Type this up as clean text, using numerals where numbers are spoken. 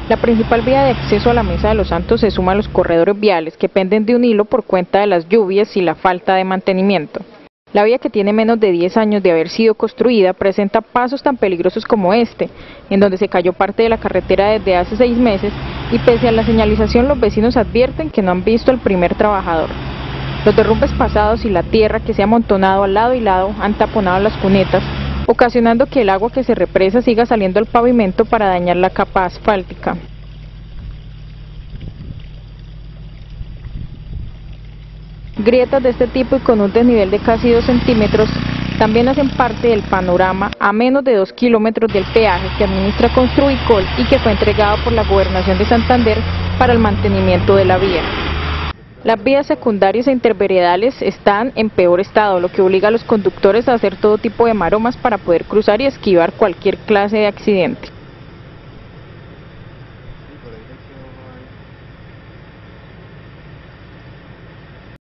La principal vía de acceso a la Mesa de los Santos se suma a los corredores viales que penden de un hilo por cuenta de las lluvias y la falta de mantenimiento. La vía, que tiene menos de 10 años de haber sido construida, presenta pasos tan peligrosos como este, en donde se cayó parte de la carretera desde hace 6 meses y pese a la señalización los vecinos advierten que no han visto al primer trabajador. Los derrumbes pasados y la tierra que se ha amontonado al lado y lado han taponado las cunetas, ocasionando que el agua que se represa siga saliendo al pavimento para dañar la capa asfáltica. Grietas de este tipo y con un desnivel de casi 2 centímetros también hacen parte del panorama a menos de 2 kilómetros del peaje que administra Construicol y que fue entregado por la Gobernación de Santander para el mantenimiento de la vía. Las vías secundarias e interveredales están en peor estado, lo que obliga a los conductores a hacer todo tipo de maromas para poder cruzar y esquivar cualquier clase de accidente.